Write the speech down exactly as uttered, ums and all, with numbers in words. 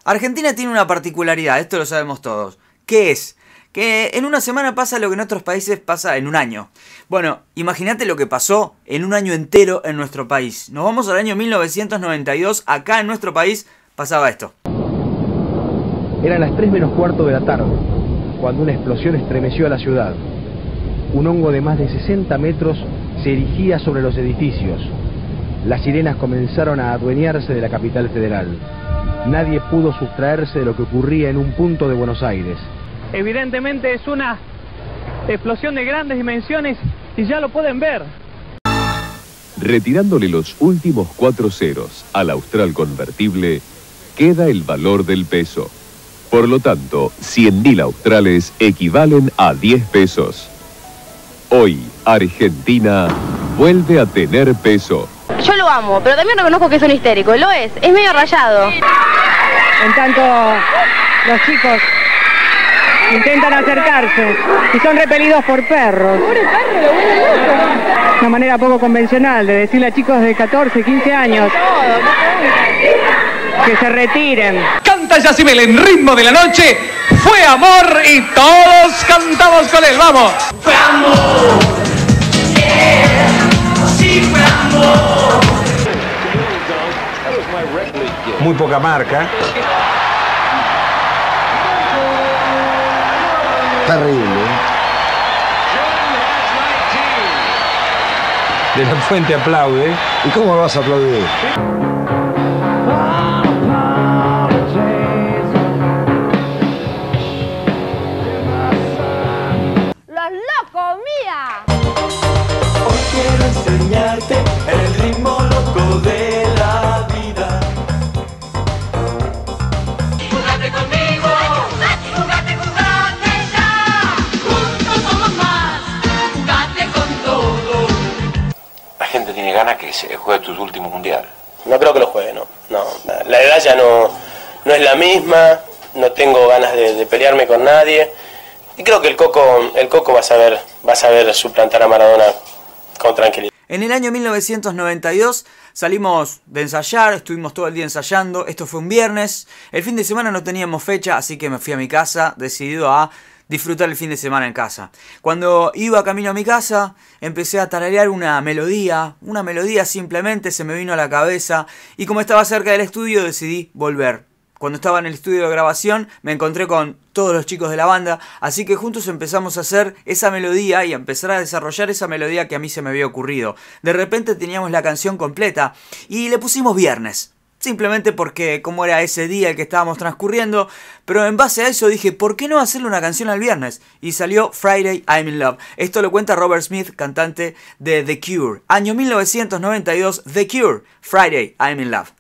Argentina tiene una particularidad, esto lo sabemos todos. ¿Qué es? Que en una semana pasa lo que en otros países pasa en un año. Bueno, imagínate lo que pasó en un año entero en nuestro país. Nos vamos al año mil novecientos noventa y dos, acá en nuestro país pasaba esto. Eran las tres menos cuarto de la tarde, cuando una explosión estremeció a la ciudad. Un hongo de más de sesenta metros se erigía sobre los edificios. Las sirenas comenzaron a adueñarse de la capital federal. Nadie pudo sustraerse de lo que ocurría en un punto de Buenos Aires. Evidentemente es una explosión de grandes dimensiones y ya lo pueden ver. Retirándole los últimos cuatro ceros al austral convertible, queda el valor del peso. Por lo tanto, cien mil australes equivalen a diez pesos. Hoy, Argentina vuelve a tener peso. Yo lo amo, pero también reconozco que es un histérico. Lo es, es medio rayado. En tanto, los chicos intentan acercarse y son repelidos por perros. Una manera poco convencional de decirle a chicos de catorce, quince años que se retiren. Canta Yacimel en ritmo de la noche. Fue amor y todos cantamos con él. ¡Vamos! Fue amor. Yeah. Sí, fue amor. Muy poca marca. Terrible. De la Fuente aplaude. ¿Y cómo vas a aplaudir? ¡Los locos, mía! Hoy quiero enseñarte el ritmo loco de la vida. Jugate conmigo, jugate, jugate ya. Juntos somos más, jugate con todo. La gente tiene ganas que se juegue tus últimos mundiales. No creo que lo juegue, no. no. La edad ya no, no es la misma, no tengo ganas de, de pelearme con nadie. Y creo que el Coco, el Coco va a saber, va a saber suplantar a Maradona con tranquilidad. En el año mil novecientos noventa y dos salimos de ensayar, estuvimos todo el día ensayando, esto fue un viernes, el fin de semana no teníamos fecha, así que me fui a mi casa, decidido a disfrutar el fin de semana en casa. Cuando iba camino a mi casa, empecé a tararear una melodía, una melodía simplemente se me vino a la cabeza, y como estaba cerca del estudio decidí volver. Cuando estaba en el estudio de grabación me encontré con todos los chicos de la banda, así que juntos empezamos a hacer esa melodía y a empezar a desarrollar esa melodía que a mí se me había ocurrido. De repente teníamos la canción completa y le pusimos Viernes, simplemente porque como era ese día el que estábamos transcurriendo, pero en base a eso dije, ¿por qué no hacerle una canción al viernes? Y salió Friday I'm in Love. Esto lo cuenta Robert Smith, cantante de The Cure. Año mil novecientos noventa y dos, The Cure, Friday I'm in Love.